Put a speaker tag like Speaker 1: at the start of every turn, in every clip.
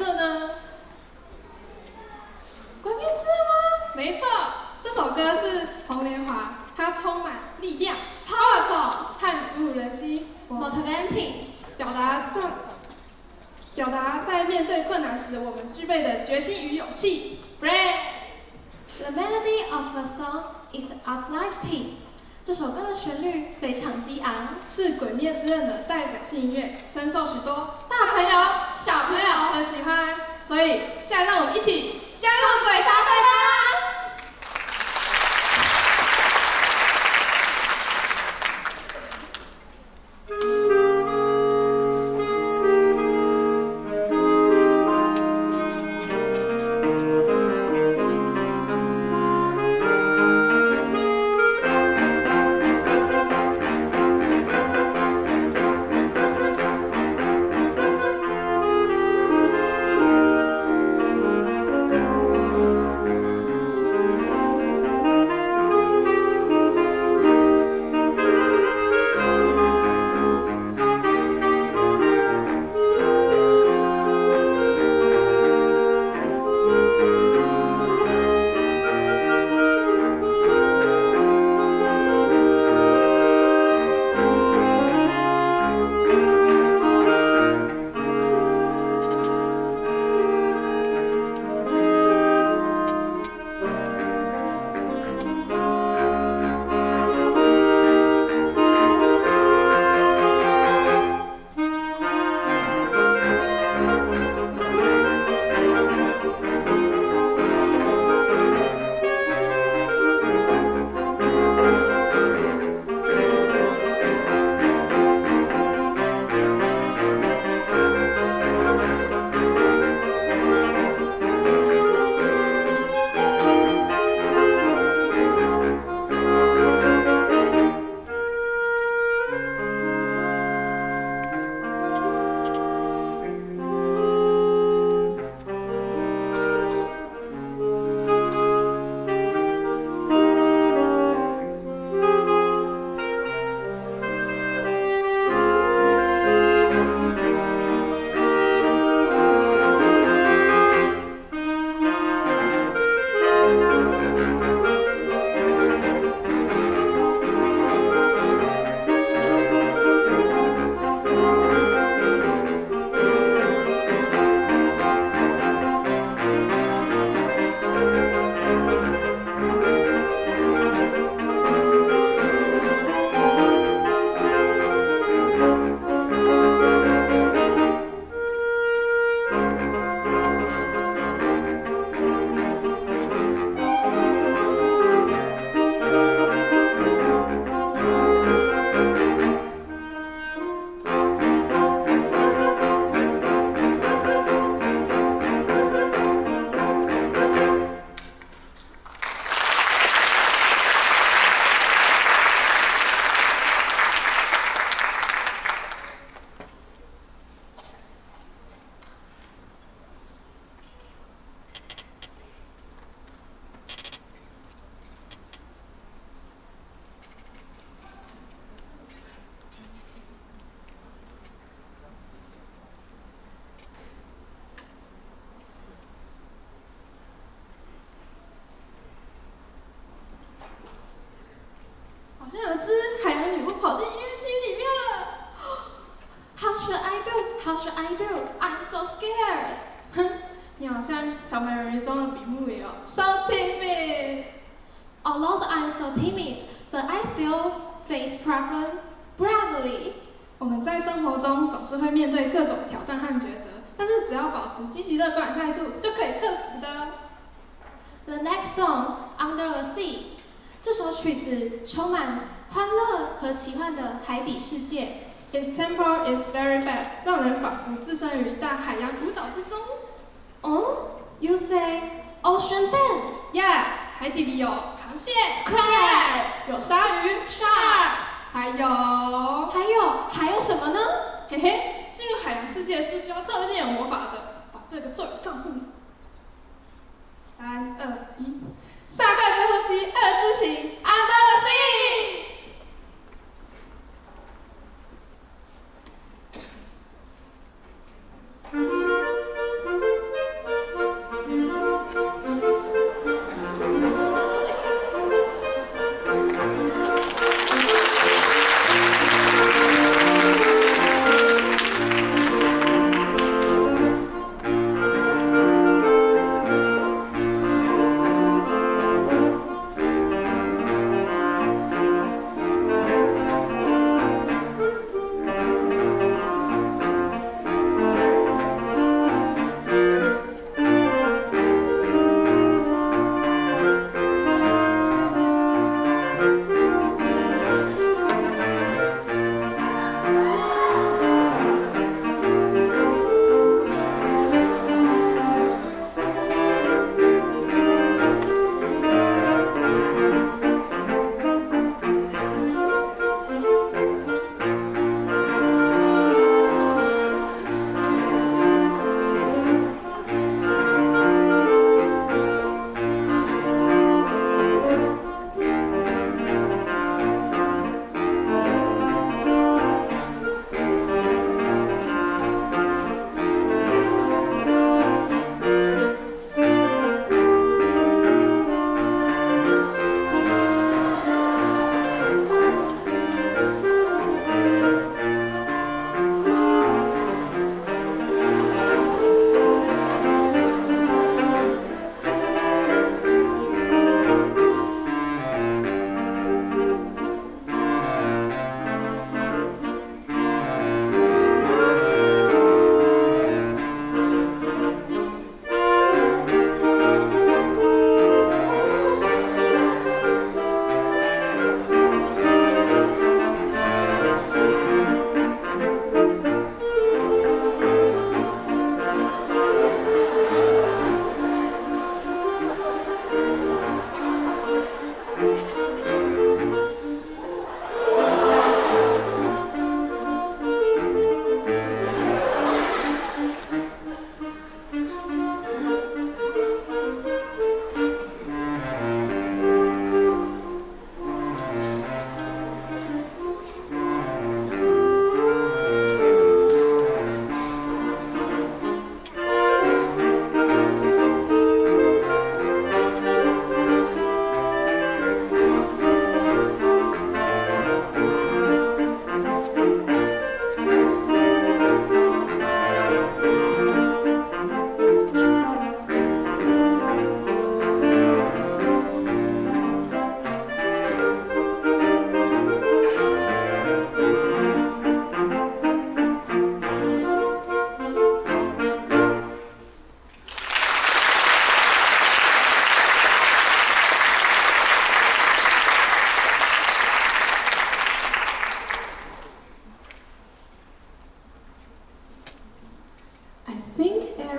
Speaker 1: 色呢？鬼灭之刃吗？没错，这首歌是红莲华，它充满力量
Speaker 2: ，powerful
Speaker 1: 和鼓舞人心
Speaker 2: ，motivating
Speaker 1: 表达在面对困难时我们具备的决心与勇气
Speaker 2: brave。The melody of the song is uplifting。这首歌的旋律非常激昂，
Speaker 1: 是《鬼灭之刃》的代表性音乐，深受许多
Speaker 2: 大朋友、小朋友
Speaker 1: 很喜欢。所以，现在让我们一起
Speaker 2: 加入鬼杀队吧！
Speaker 1: 好像有只海洋女巫跑进音乐厅里面了。
Speaker 2: How should I do? How should I do? I'm so scared.
Speaker 1: 哼，你好像小美人鱼中的比目鱼哦。So timid.
Speaker 2: Although I'm so timid, but I still face problem bravely.
Speaker 1: 我们在生活中总是会面对各种挑战和抉择，但是只要保持积极乐观的态度，就可以克服的。
Speaker 2: The next song, Under the Sea. 这首曲子充满欢乐和奇幻的海底世界。
Speaker 1: Its tempo is very fast， 让人仿佛置身于一大海洋舞蹈之中。
Speaker 2: 哦 ，You say ocean dance?
Speaker 1: Yeah， 海底里有螃蟹
Speaker 2: crab，
Speaker 1: 有鲨鱼 shark， 还有什么呢？嘿嘿，进入海洋世界是需要特别有魔法的。把这个咒语告诉你。3、2、1，大概之呼吸，二之行 ，Under the sea。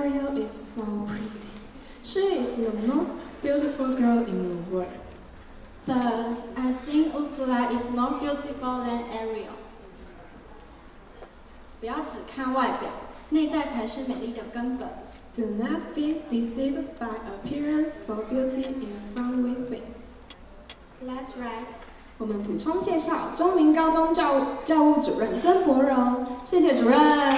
Speaker 3: Ariel is so pretty. She is the most beautiful girl in the world.
Speaker 4: But I think Ursula is more beautiful than Ariel. 不要只看外表，内在才是美丽的根本。
Speaker 3: Do not be deceived by appearance, for beauty in from within.
Speaker 4: That's right.
Speaker 3: 我们补充介绍中明高中教务主任曾博荣，谢谢主任。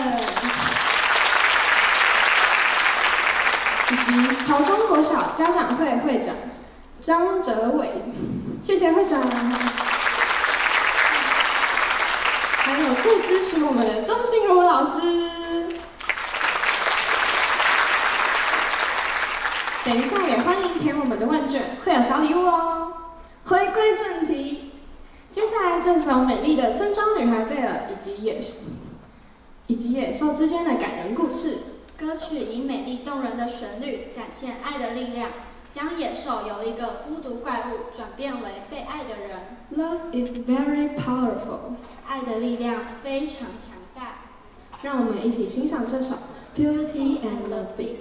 Speaker 3: 以及朝中国小家长会会长张哲伟，谢谢会长。还有最支持我们的钟心如老师。等一下也欢迎填我们的问卷，会有小礼物哦。回归正题，接下来这首美丽的村庄女孩贝尔以及野兽之间的感人故事。
Speaker 4: 歌曲以美丽动人的旋律展现爱的力量，将野兽由一个孤独怪物转变为被爱的人。
Speaker 3: Love is very powerful，
Speaker 4: 爱的力量非常强大。
Speaker 3: 让我们一起欣赏这首《Beauty and the Beast》。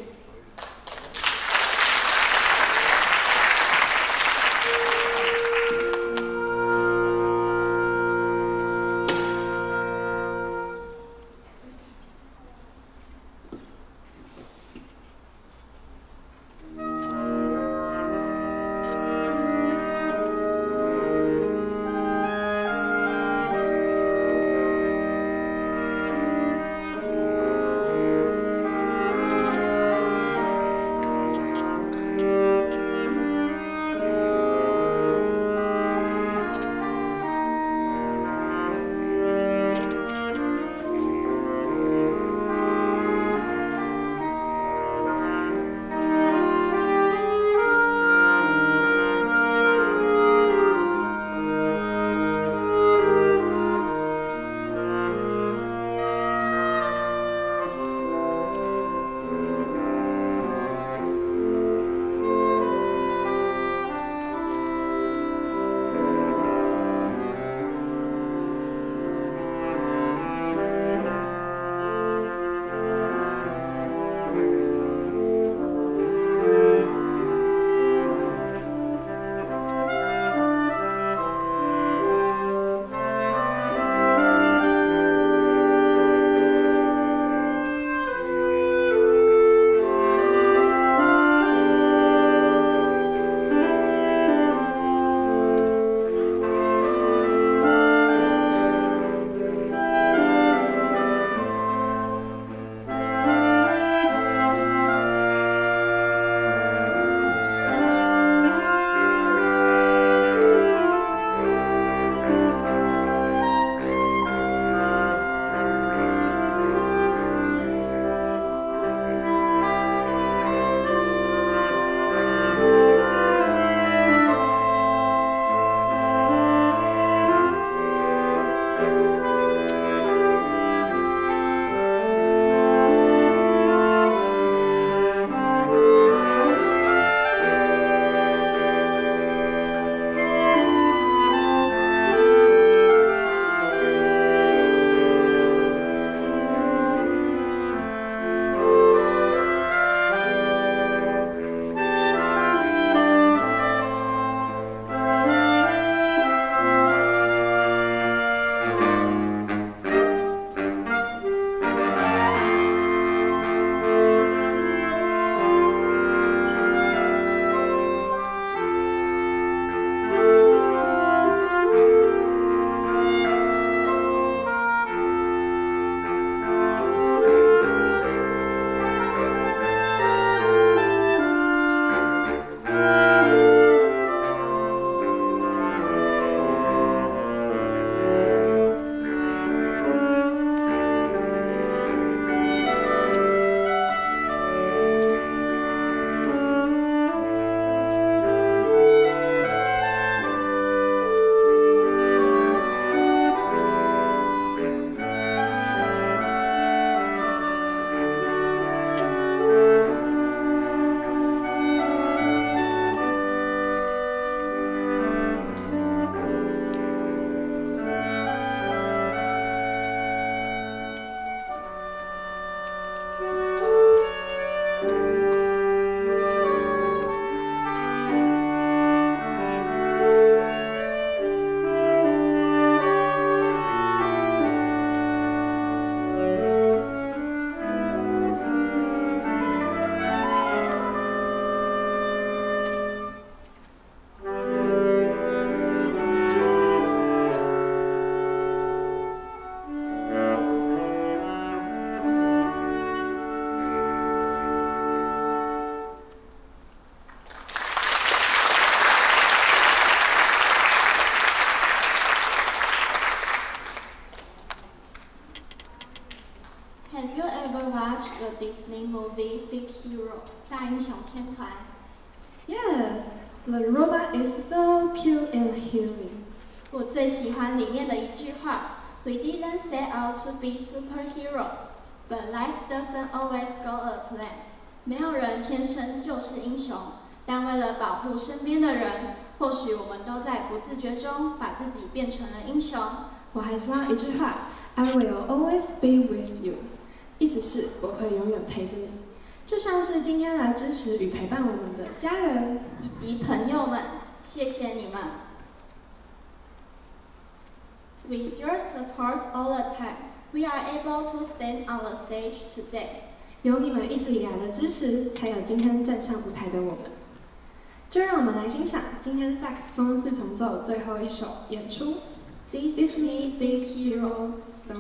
Speaker 4: movie Big Hero 大英雄天团。
Speaker 3: Yes, the robot is so cute and healing.
Speaker 4: 我最喜欢里面的一句话 ：We didn't set out to be superheroes, but life doesn't always go as planned. 没有人天生就是英雄，但为了保护身边的人，或许我们都在不自觉中把自己变成了英雄。
Speaker 3: 我还知道一句话 ，I will always be with you， 意思是我会永远陪着你，就像是今天来支持与陪伴我们的家人
Speaker 4: 以及朋友们，谢谢你们。With your support all the time, we are able to stand on the stage today.
Speaker 3: 有你们一直以来的支持，才有今天站上舞台的我们。就让我们来欣赏今天萨克斯风四重奏最后一首演出《Disney Big Hero Story》。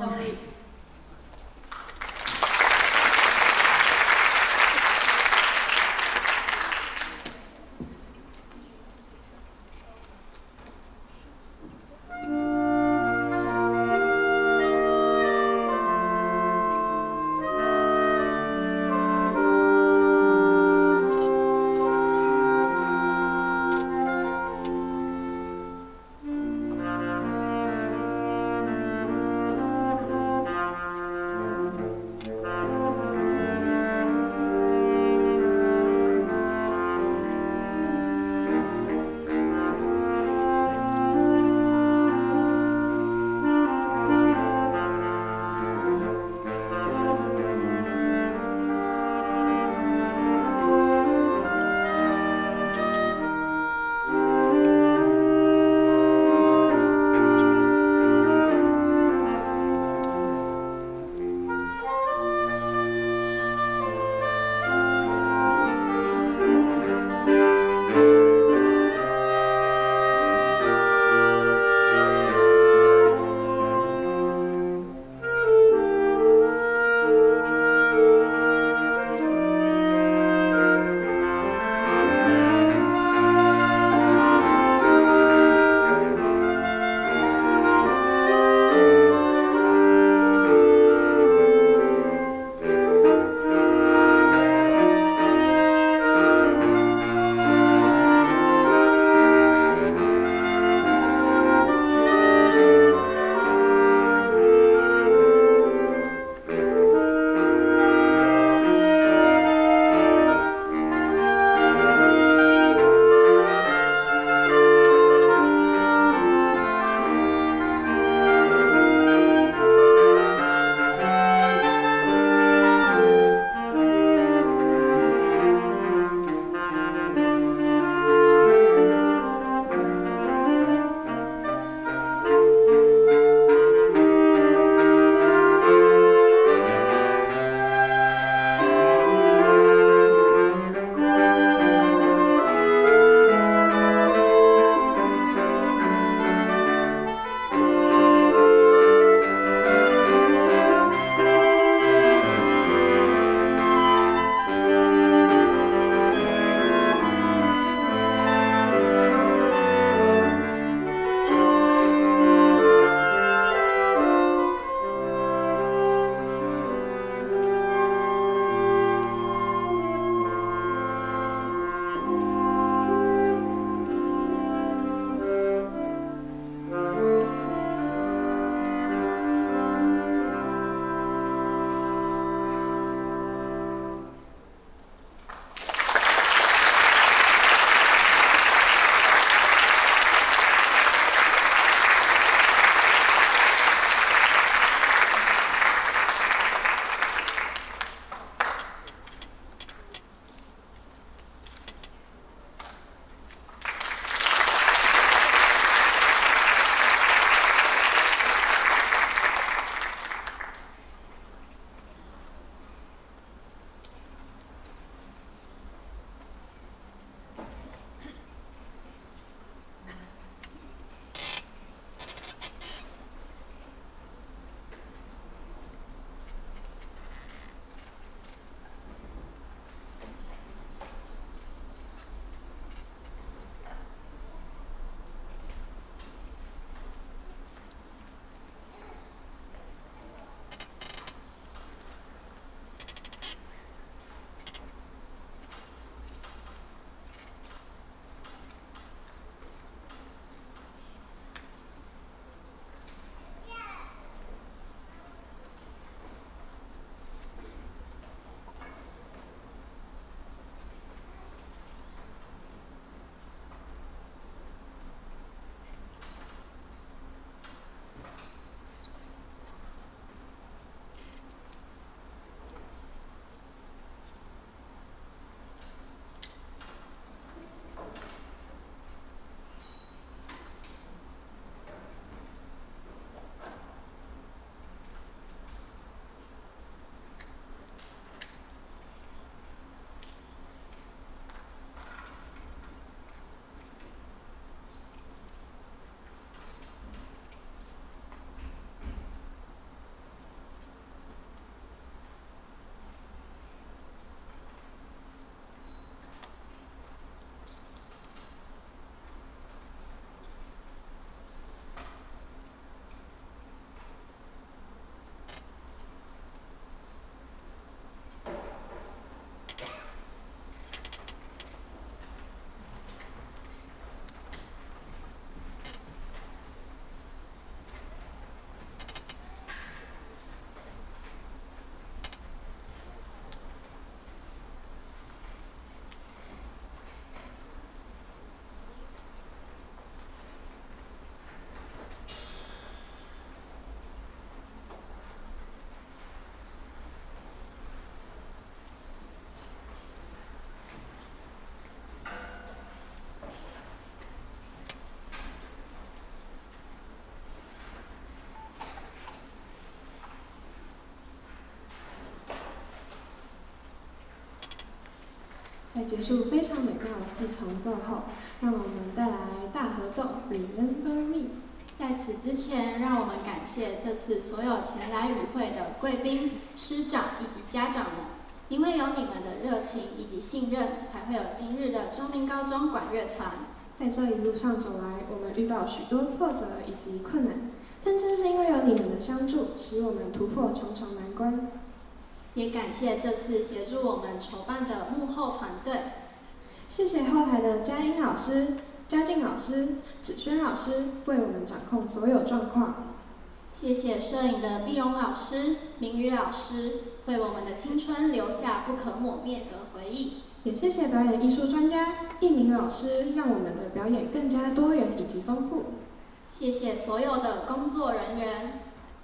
Speaker 3: 在结束非常美妙的4重奏后，让我们带来大合奏《Remember Me》。
Speaker 4: 在此之前，让我们感谢这次所有前来与会的贵宾、师长以及家长们，因为有你们的热情以及信任，才会有今日的中明高中管乐团。
Speaker 3: 在这一路上走来，我们遇到许多挫折以及困难，但正是因为有你们的相助，使我们突破重重难关。
Speaker 4: 也感谢这次协助我们筹办的幕后团队，
Speaker 3: 谢谢后台的佳音老师、嘉靖老师、芷萱老师为我们掌控所有状况。
Speaker 4: 谢谢摄影的碧荣老师、明宇老师，为我们的青春留下不可磨灭的回忆。
Speaker 3: 也谢谢表演艺术专家易明老师，让我们的表演更加多元以及丰富。
Speaker 4: 谢谢所有的工作人员。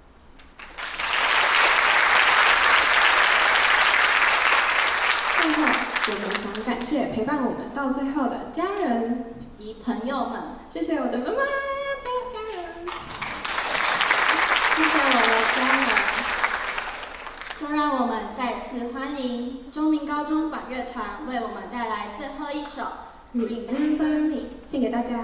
Speaker 3: 最后，我们想感谢陪伴我们到最后的家人
Speaker 4: 以及朋友们，
Speaker 3: 谢谢我的妈妈、家人，
Speaker 4: 谢谢我的家人。就让我们再次欢迎中明高中管乐团为我们带来最后一首《Remember Me》，
Speaker 3: 献给大家。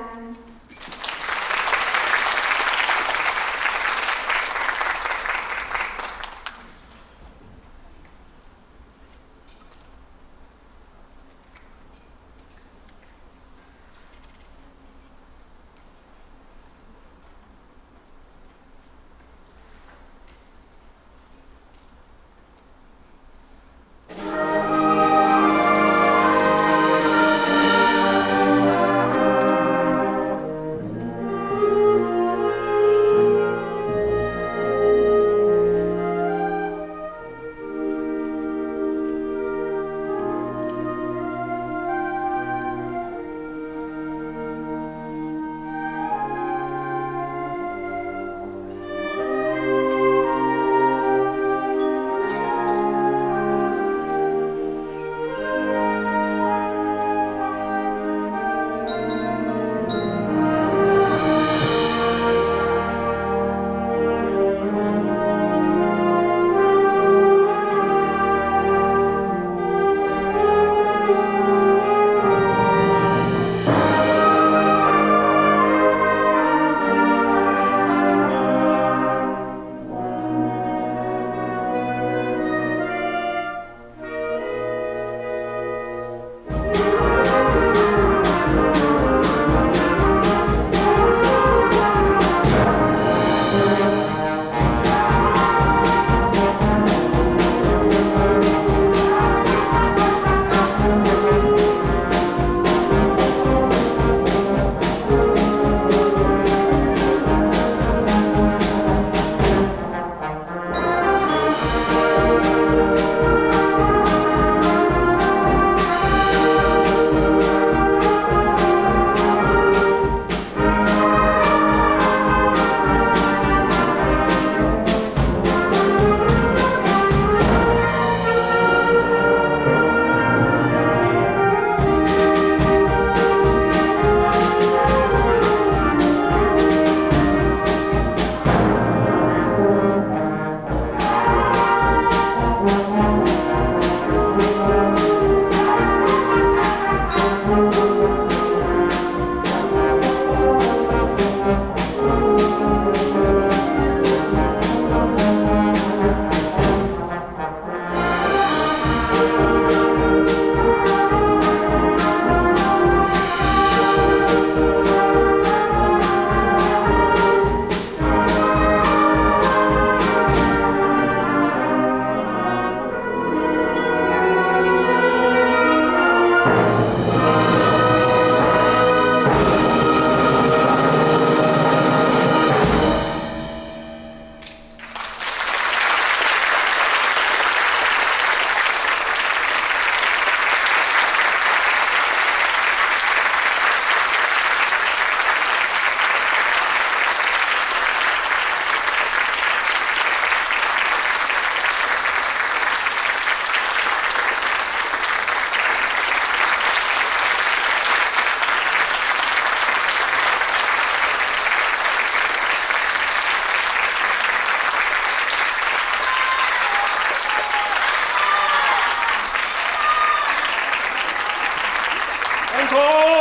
Speaker 5: 口，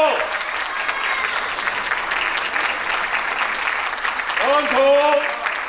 Speaker 5: 关口。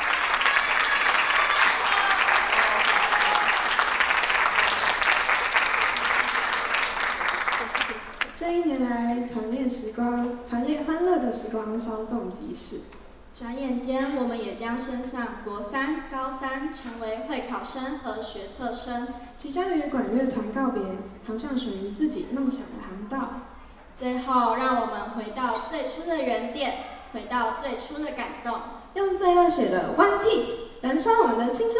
Speaker 3: 这一年来，团练欢乐的时光稍纵即逝。
Speaker 4: 转眼间，我们也将升上国三、高三，成为会考生和学测生，
Speaker 3: 即将与管乐团告别，航向属于自己梦想的航道。
Speaker 4: 最后，让我们回到最初的原点，回到最初的感动，
Speaker 3: 用最热血的 One Piece 燃烧我们的青春。